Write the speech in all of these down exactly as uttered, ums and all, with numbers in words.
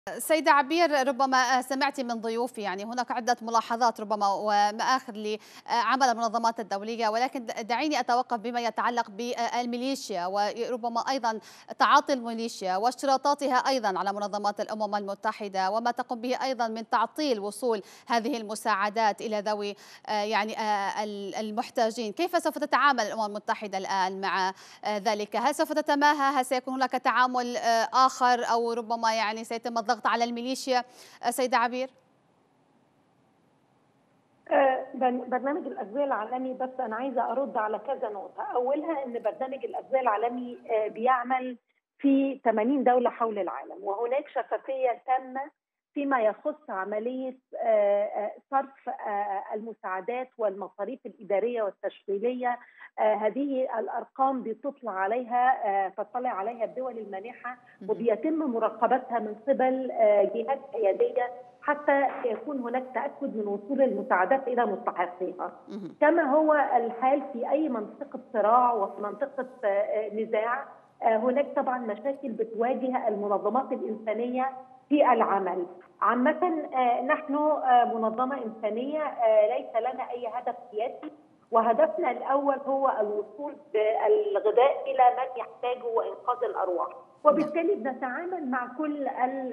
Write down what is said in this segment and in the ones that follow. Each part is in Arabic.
سيدة عبير، ربما سمعت من ضيوفي يعني هناك عدة ملاحظات ربما ومآخذ لعمل المنظمات الدولية، ولكن دعيني أتوقف بما يتعلق بالميليشيا وربما أيضا تعاطي الميليشيا واشتراطاتها أيضا على منظمات الأمم المتحدة وما تقوم به أيضا من تعطيل وصول هذه المساعدات إلى ذوي يعني المحتاجين. كيف سوف تتعامل الأمم المتحدة الآن مع ذلك؟ هل سوف تتماهى؟ هل سيكون هناك تعامل آخر أو ربما يعني سيتم الضغط على الميليشيا؟ سيدة عبير. برنامج الأغذية العالمي، بس أنا عايزة أرد على كذا نقطة. أولها أن برنامج الأغذية العالمي بيعمل في ثمانين دولة حول العالم، وهناك شفافية تامة فيما يخص عملية صرف المساعدات والمصاريف الإدارية والتشغيلية. هذه الأرقام بتطلع عليها تطلع عليها الدول المانحة، وبيتم مراقبتها من قبل جهات حيادية حتى يكون هناك تأكد من وصول المساعدات إلى مستحقيها، كما هو الحال في أي منطقة صراع وفي منطقة نزاع. هناك طبعا مشاكل بتواجه المنظمات الإنسانية في العمل. عامة نحن منظمة إنسانية ليس لنا أي هدف سياسي، وهدفنا الأول هو الوصول بالغذاء إلى من يحتاجه وإنقاذ الأرواح، وبالتالي بنتعامل مع كل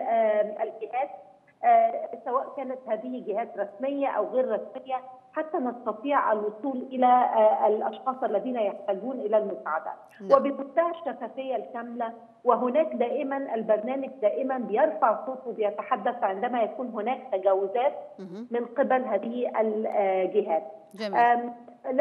الجهات سواء كانت هذه جهات رسمية أو غير رسمية حتى نستطيع الوصول إلى الأشخاص الذين يحتاجون إلى المساعدة وبمنتهى الشفافية الكاملة. وهناك دائما البرنامج دائما بيرفع صوته وبيتحدث عندما يكون هناك تجاوزات من قبل هذه الجهات. جميل.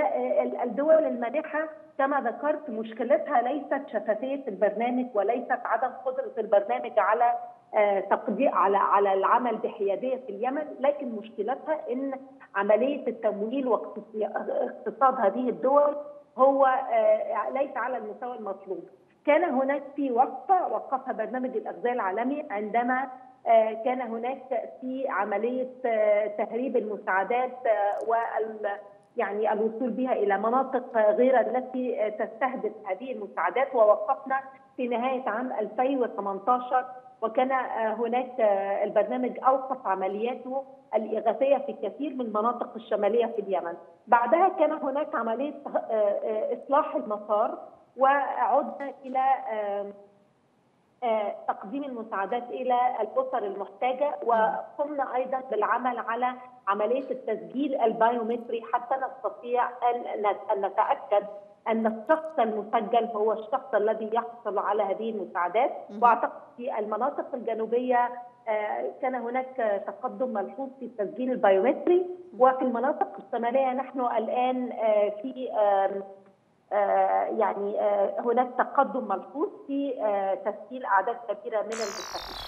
الدول المانحة كما ذكرت مشكلتها ليست شفافية البرنامج وليست عدم قدرة البرنامج على تقدير على على العمل بحيادية في اليمن، لكن مشكلتها ان عملية التمويل واقتصاد هذه الدول هو ليس على المستوى المطلوب. كان هناك في وقفة وقفها برنامج الأغذية العالمي عندما كان هناك في عملية تهريب المساعدات وال يعني الوصول بها إلى مناطق غير التي تستهدف هذه المساعدات، ووقفنا في نهاية عام ألفين وثمانية عشر، وكان هناك البرنامج أوقف عملياته الإغاثية في كثير من المناطق الشمالية في اليمن. بعدها كان هناك عملية إصلاح المسار وعدنا إلى تقديم المساعدات إلى الأسر المحتاجة، وقمنا أيضا بالعمل على عملية التسجيل البايومتري حتى نستطيع أن نتأكد أن الشخص المسجل هو الشخص الذي يحصل على هذه المساعدات. وأعتقد في المناطق الجنوبية كان هناك تقدم ملحوظ في التسجيل البايومتري، وفي المناطق الشمالية نحن الآن في يعني هناك تقدم ملحوظ في تسجيل أعداد كبيرة من المستفيدين.